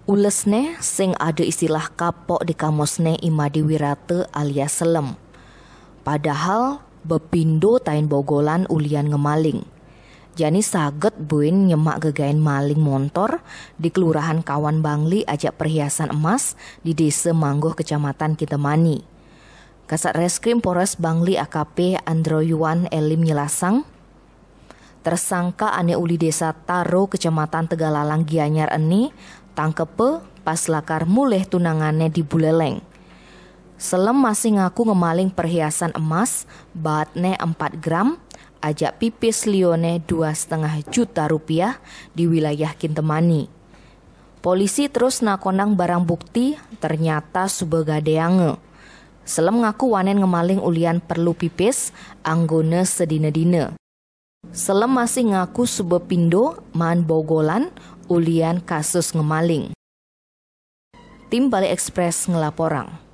Ulesne sing ada istilah kapok di kamusne Imadi Wirate alias selem. Padahal bepindo tain bogolan ulian ngemaling. Jani saget buin nyemak gegain maling motor di Kelurahan Kawan Bangli ajak perhiasan emas di Desa Mangguh Kecamatan Kintemani. Kasat Reskrim Polres Bangli AKP Andro Yuan Elim nyelasang, tersangka ane uli Desa Taro Kecamatan Tegalalang Gianyar eni tangkepe pas lakar muleh tunangannya di Buleleng. Selem masih ngaku ngemaling perhiasan emas bahatne 4 gram, ajak pipis lione 2,5 juta rupiah di wilayah Kintemani. Polisi terus nakonang barang bukti ternyata subegadeange. Selem ngaku wanen ngemaling ulian perlu pipis anggone sedina-dina. Selem masih ngaku subepindo man bogolan ulian kasus ngemaling. Tim Bali Express ngelaporang.